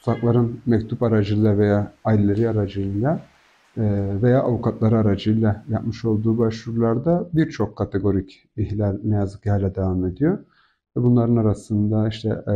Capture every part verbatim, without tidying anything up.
tutsakların mektup aracılığıyla veya aileleri aracılığıyla e, veya avukatları aracılığıyla yapmış olduğu başvurularda birçok kategorik ihlal ne yazık ki hala devam ediyor. Ve bunların arasında işte e,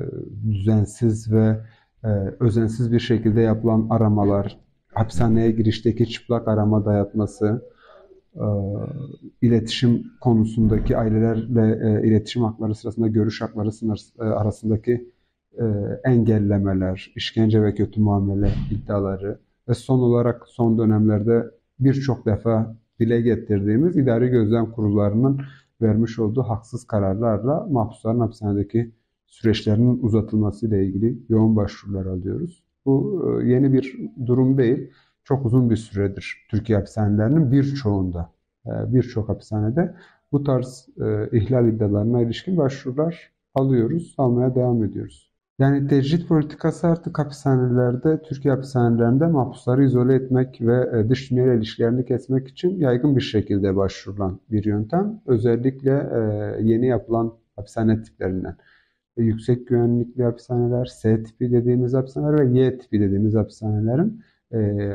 düzensiz ve e, özensiz bir şekilde yapılan aramalar, hapishaneye girişteki çıplak arama dayatması, e, iletişim konusundaki ailelerle e, iletişim hakları sırasında görüş hakları sınır, e, arasındaki e, engellemeler, işkence ve kötü muamele iddiaları ve son olarak son dönemlerde birçok defa dile getirdiğimiz idari gözlem kurullarının vermiş olduğu haksız kararlarla mahpusların hapishanedeki süreçlerinin uzatılması ile ilgili yoğun başvurular alıyoruz. Bu e, yeni bir durum değil. Çok uzun bir süredir Türkiye hapishanelerinin birçoğunda, e, birçok hapishanede bu tarz e, ihlal iddialarına ilişkin başvurular alıyoruz, almaya devam ediyoruz. Yani tecrit politikası artık hapishanelerde, Türkiye hapishanelerinde mahpusları izole etmek ve e, dış dünyayla ilişkilerini kesmek için yaygın bir şekilde başvurulan bir yöntem. Özellikle e, yeni yapılan hapishane tiplerinden. E, yüksek güvenlikli hapishaneler, S tipi dediğimiz hapishaneler ve Y tipi dediğimiz hapishanelerin e,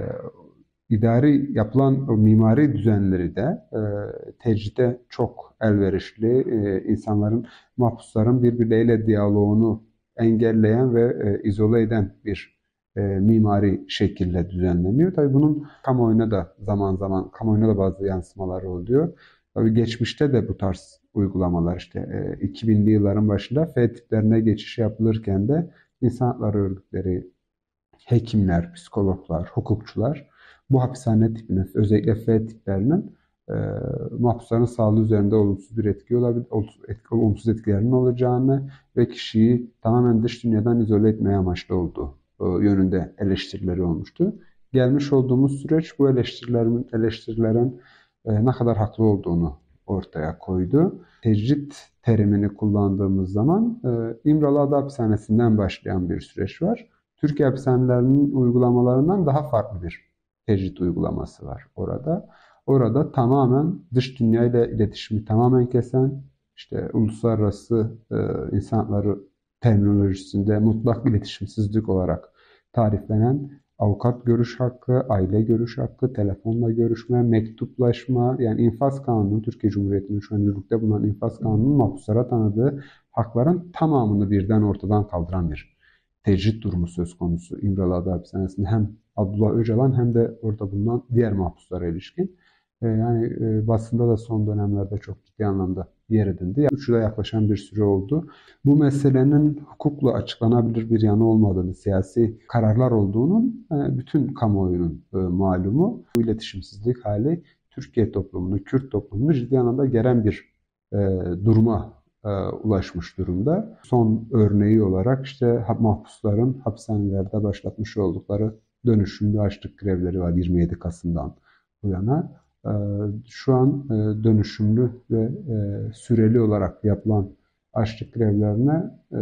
idari yapılan o mimari düzenleri de e, tecride çok elverişli, e, insanların, mahpusların birbirleriyle diyaloğunu engelleyen ve e, izole eden bir e, mimari şekilde düzenleniyor. Tabii bunun kamuoyuna da zaman zaman kamuoyuna da bazı yansımaları oluyor. Tabii geçmişte de bu tarz uygulamalar işte e, iki binli yılların başında F tiplerine geçiş yapılırken de insan hakları örgütleri, hekimler, psikologlar, hukukçular bu hapishane tipine, özellikle F tiplerinin e, mahpusların sağlığı üzerinde olumsuz bir etki olabilir, olumsuz etkilerinin olacağını ve kişiyi tamamen dış dünyadan izole etmeye amaçlı olduğu e, yönünde eleştirileri olmuştu. Gelmiş olduğumuz süreç bu eleştirilerin, eleştirilerin e, ne kadar haklı olduğunu ortaya koydu. Tecrit terimini kullandığımız zaman e, İmralı Ada Hapishanesi'nden başlayan bir süreç var. Türkiye hapishanelerinin uygulamalarından daha farklı bir tecrit uygulaması var orada. Orada tamamen dış dünyayla iletişimi tamamen kesen, işte uluslararası e, insan hakları terminolojisinde mutlak iletişimsizlik olarak tariflenen avukat görüş hakkı, aile görüş hakkı, telefonla görüşme, mektuplaşma, yani infaz kanunu, Türkiye Cumhuriyeti'nin şu an yürürlükte bulunan infaz kanununun mahpuslara tanıdığı hakların tamamını birden ortadan kaldıran bir tecrit durumu söz konusu İmralı Ada Hapishanesi'nde hem Abdullah Öcalan hem de orada bulunan diğer mahpuslara ilişkin. E, yani e, basında da son dönemlerde çok ciddi anlamda yer edindi. Yani üç yıla yaklaşan bir süre oldu. Bu meselenin hukukla açıklanabilir bir yanı olmadığını, siyasi kararlar olduğunun e, bütün kamuoyunun e, malumu. Bu iletişimsizlik hali Türkiye toplumunu, Kürt toplumunu ciddi anlamda geren bir e, duruma e, ulaşmış durumda. Son örneği olarak işte mahpusların hapishanelerde başlatmış oldukları dönüşümlü açlık grevleri var yirmi yedi Kasım'dan bu yana. E, şu an e, dönüşümlü ve e, süreli olarak yapılan açlık grevlerine e,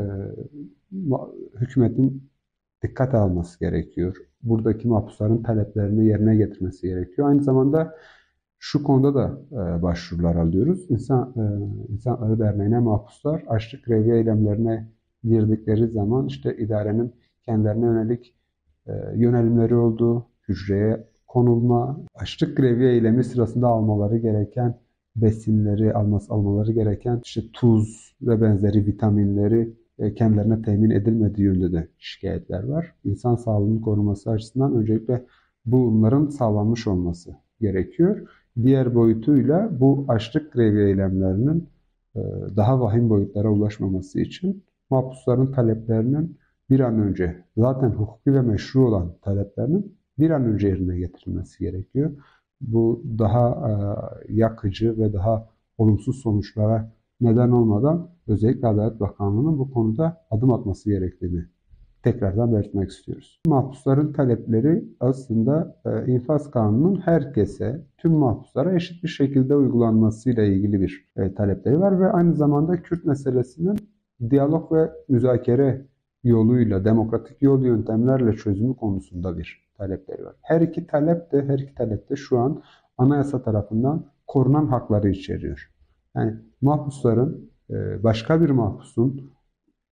hükümetin dikkat alması gerekiyor. Buradaki mahpusların taleplerini yerine getirmesi gerekiyor. Aynı zamanda şu konuda da e, başvurular alıyoruz. İnsan, e, İnsan Hakları Derneği'ne mahpuslar açlık grevi eylemlerine girdikleri zaman işte idarenin kendilerine yönelik e, yönelimleri olduğu, hücreye konulma, açlık grevi eylemi sırasında almaları gereken besinleri, alması, almaları gereken işte tuz ve benzeri vitaminleri e, kendilerine temin edilmediği yönünde de şikayetler var. İnsan sağlığının korunması açısından öncelikle bunların sağlanmış olması gerekiyor. Diğer boyutuyla bu açlık grevi eylemlerinin e, daha vahim boyutlara ulaşmaması için mahpusların taleplerinin bir an önce, zaten hukuki ve meşru olan taleplerinin bir an önce yerine getirilmesi gerekiyor. Bu daha e, yakıcı ve daha olumsuz sonuçlara neden olmadan özellikle Adalet Bakanlığı'nın bu konuda adım atması gerektiğini tekrardan belirtmek istiyoruz. Mahpusların talepleri aslında e, infaz kanununun herkese, tüm mahpuslara eşit bir şekilde uygulanmasıyla ilgili bir e, talepleri var ve aynı zamanda Kürt meselesinin diyalog ve müzakere yoluyla, demokratik yol yöntemlerle çözümü konusunda bir talepleri var. Her iki talep de, her iki talep de şu an anayasa tarafından korunan hakları içeriyor. Yani mahpusların, e, başka bir mahpusun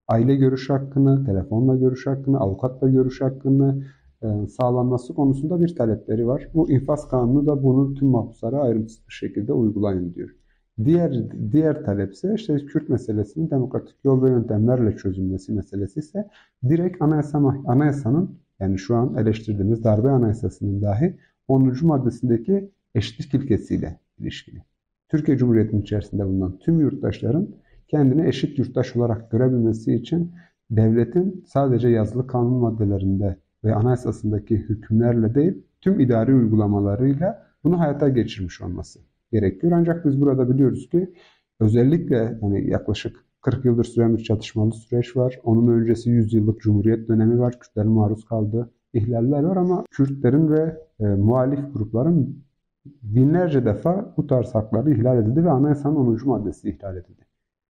aile görüş hakkını, telefonla görüş hakkını, avukatla görüş hakkını e, sağlanması konusunda bir talepleri var. Bu infaz kanunu da bunu tüm mahpuslara ayrımsız bir şekilde uygulayın diyor. Diğer diğer talepse işte Kürt meselesinin demokratik yol ve yöntemlerle çözülmesi meselesi ise direkt anayasa, anayasanın, yani şu an eleştirdiğimiz darbe anayasasının dahi onuncu maddesindeki eşitlik ilkesiyle ilişkili. Türkiye Cumhuriyeti'nin içerisinde bulunan tüm yurttaşların kendini eşit yurttaş olarak görebilmesi için devletin sadece yazılı kanun maddelerinde ve anayasasındaki hükümlerle değil, tüm idari uygulamalarıyla bunu hayata geçirmiş olması gerekiyor. Ancak biz burada biliyoruz ki özellikle hani yaklaşık kırk yıldır süren bir çatışmalı süreç var. Onun öncesi yüz yıllık Cumhuriyet dönemi var. Kürtlerin maruz kaldığı ihlaller var ama Kürtlerin ve e, muhalif grupların binlerce defa bu tarz hakları ihlal edildi ve anayasanın onuncu maddesi ihlal edildi.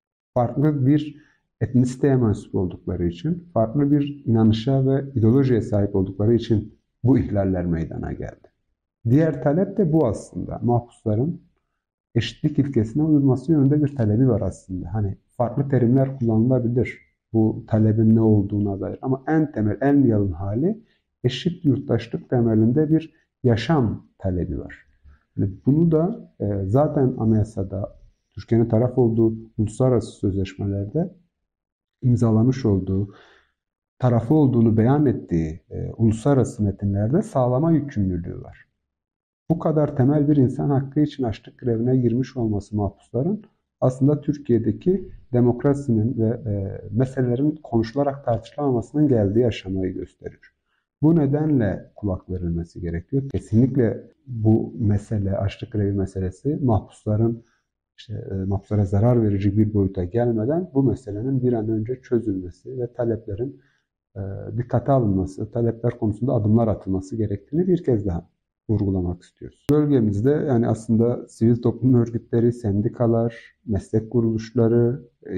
Farklı bir etnisiteye mensup oldukları için, farklı bir inanışa ve ideolojiye sahip oldukları için bu ihlaller meydana geldi. Diğer talep de bu aslında. Mahpusların eşitlik ilkesine uyulması yönünde bir talebi var aslında. Hani farklı terimler kullanılabilir bu talebin ne olduğuna dair ama en temel, en yalın hali eşit yurttaşlık temelinde bir yaşam talebi var. Yani bunu da e, zaten anayasada, Türkiye'nin taraf olduğu uluslararası sözleşmelerde imzalamış olduğu, tarafı olduğunu beyan ettiği e, uluslararası metinlerde sağlama yükümlülüğü var. Bu kadar temel bir insan hakkı için açlık grevine girmiş olması mahpusların aslında Türkiye'deki demokrasinin ve e, meselelerin konuşularak tartışılamamasının geldiği aşamayı gösterir. Bu nedenle kulak verilmesi gerekiyor. Kesinlikle bu mesele, açlık grevi meselesi mahpusların işte, e, mahpuslara zarar verici bir boyuta gelmeden bu meselenin bir an önce çözülmesi ve taleplerin e, dikkate alınması, talepler konusunda adımlar atılması gerektiğini bir kez daha vurgulamak istiyoruz. Bölgemizde yani aslında sivil toplum örgütleri, sendikalar, meslek kuruluşları,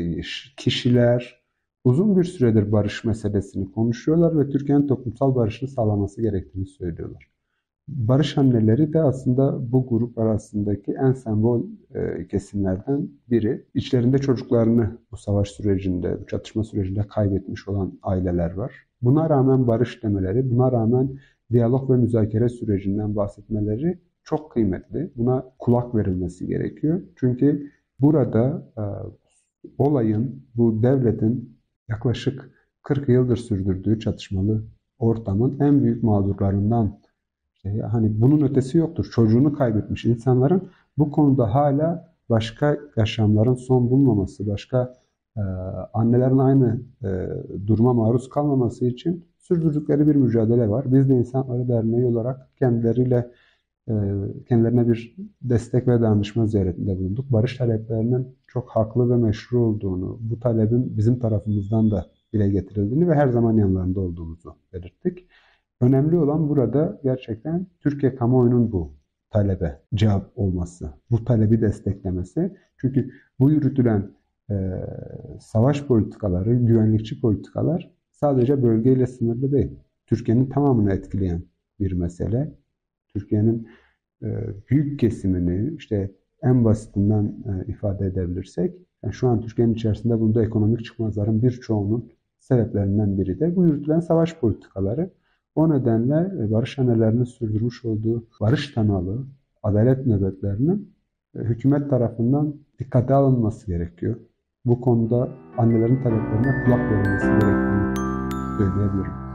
kişiler uzun bir süredir barış meselesini konuşuyorlar ve Türkiye'nin toplumsal barışını sağlaması gerektiğini söylüyorlar. Barış anneleri de aslında bu grup arasındaki en sembol kesimlerden biri. İçlerinde çocuklarını bu savaş sürecinde, bu çatışma sürecinde kaybetmiş olan aileler var. Buna rağmen barış demeleri, buna rağmen diyalog ve müzakere sürecinden bahsetmeleri çok kıymetli. Buna kulak verilmesi gerekiyor. Çünkü burada e, olayın, bu devletin yaklaşık kırk yıldır sürdürdüğü çatışmalı ortamın en büyük mağdurlarından, işte hani bunun ötesi yoktur. Çocuğunu kaybetmiş insanların bu konuda hala başka yaşamların son bulmaması, başka e, annelerin aynı e, duruma maruz kalmaması için sürdürdükleri bir mücadele var. Biz de İnsan Hakları Derneği olarak kendileriyle e, kendilerine bir destek ve danışma ziyaretinde bulunduk. Barış taleplerinin çok haklı ve meşru olduğunu, bu talebin bizim tarafımızdan da dile getirildiğini ve her zaman yanlarında olduğumuzu belirttik. Önemli olan burada gerçekten Türkiye kamuoyunun bu talebe cevap olması, bu talebi desteklemesi. Çünkü bu yürütülen e, savaş politikaları, güvenlikçi politikalar sadece bölgeyle sınırlı değil. Türkiye'nin tamamını etkileyen bir mesele. Türkiye'nin e, büyük kesimini işte en basitinden e, ifade edebilirsek, yani şu an Türkiye'nin içerisinde bulunduğu ekonomik çıkmazların birçoğunun sebeplerinden biri de bu yürütülen savaş politikaları. O nedenle barış hanelerinin sürdürmüş olduğu barış temalı adalet nöbetlerinin hükümet tarafından dikkate alınması gerekiyor. Bu konuda annelerin taleplerine kulak verilmesi gerektiğini söyleyebilirim.